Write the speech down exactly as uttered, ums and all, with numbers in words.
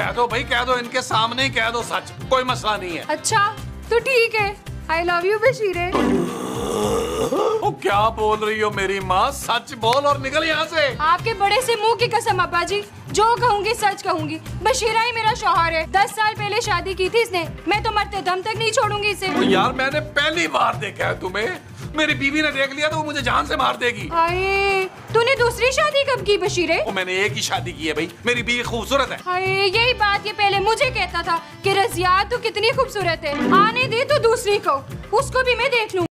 कह दो भाई, कह दो, इनके सामने ही कह दो सच, कोई मसला नहीं है। अच्छा तो ठीक है, आई लव यू बशीरे। ओ क्या बोल रही हो मेरी माँ, सच बोल और निकल यहाँ से। आपके बड़े से मुंह की कसम अब्बा जी, जो कहूँगी सच कहूँगी। बशीरा ही मेरा शौहर है, दस साल पहले शादी की थी इसने, मैं तो मरते दम तक नहीं छोड़ूंगी इसे। तो यार मैंने पहली बार देखा है तुम्हें, मेरी बीवी ने देख लिया तो वो मुझे जान से मार देगी। हाय, तूने दूसरी शादी कब की बशीरे? वो मैंने एक ही शादी की है भाई, मेरी बीवी खूबसूरत है। हाय, यही बात ये पहले मुझे कहता था कि रज़िया तू कितनी खूबसूरत है, आने दे तो दूसरी को, उसको भी मैं देख लूँ।